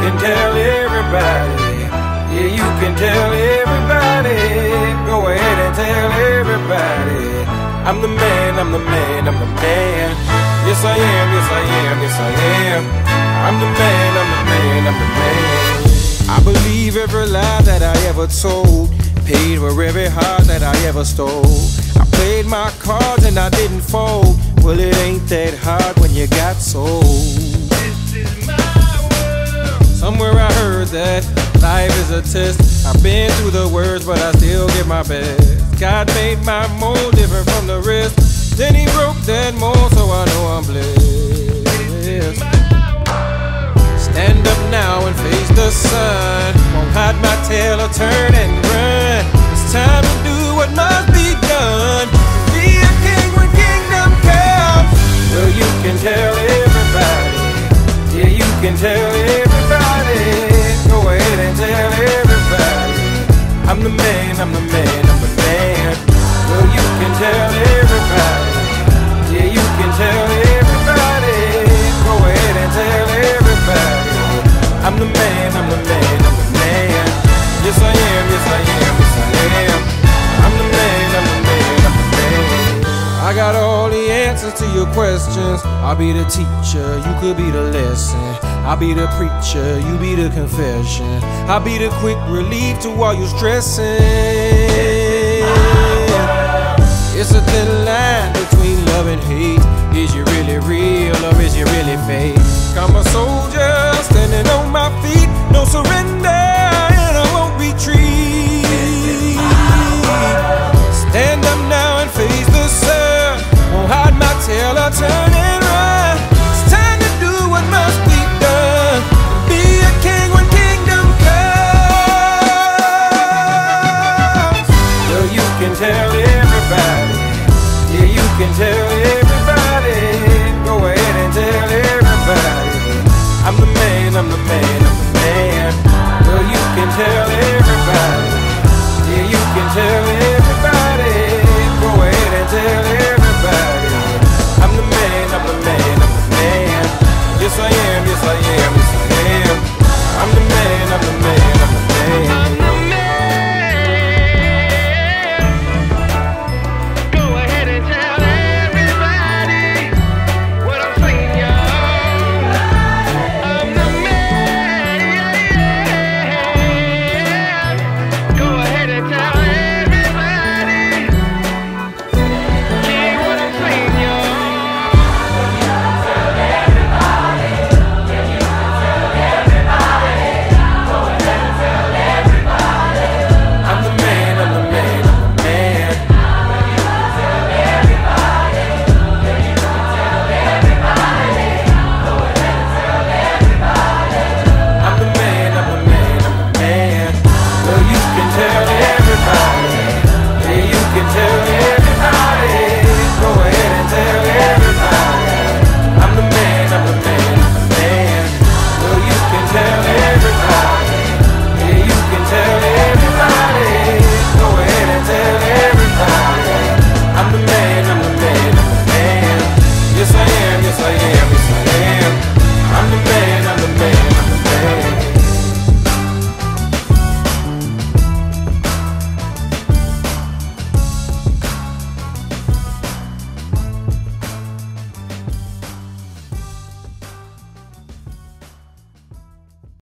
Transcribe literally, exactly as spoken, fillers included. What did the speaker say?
can tell everybody. Yeah, you can tell everybody. Go ahead and tell everybody. I'm the man, I'm the man, I'm the man. Yes I am, yes I am, yes I am. I'm the man, I'm the man, I'm the man. I believe every lie that I ever told, paid for every heart that I ever stole. I played my cards and I didn't fold. Well, it ain't that hard when you got sold. This is my world. Somewhere I heard that life is a test. I've been through the worst, but I still give my best. God made my mold different from the rest. Then he broke that mold, so I know I'm blessed. Stand up now and face the sun. Won't hide my tail or turn and run. It's time to do what must be done. Be a king when kingdom comes. Well, you can tell everybody. Yeah, you can tell everybody. Go ahead and tell everybody. I'm the man, I'm the man, I'm the man. Well, you can tell everybody. Yeah, you can tell everybody. Go ahead and tell everybody. I'm the man, I'm the man, I'm the man. Yes I am, yes I am, yes I am. I'm the man, I'm the man, I'm the man. I got all the answers to your questions. I'll be the teacher, you could be the lesson. I'll be the preacher, you be the confession. I'll be the quick relief to all you stressing. It's a thin line between love and hate. Is you really real or is you really fake? I'm a soldier standing on my feet, no surrender.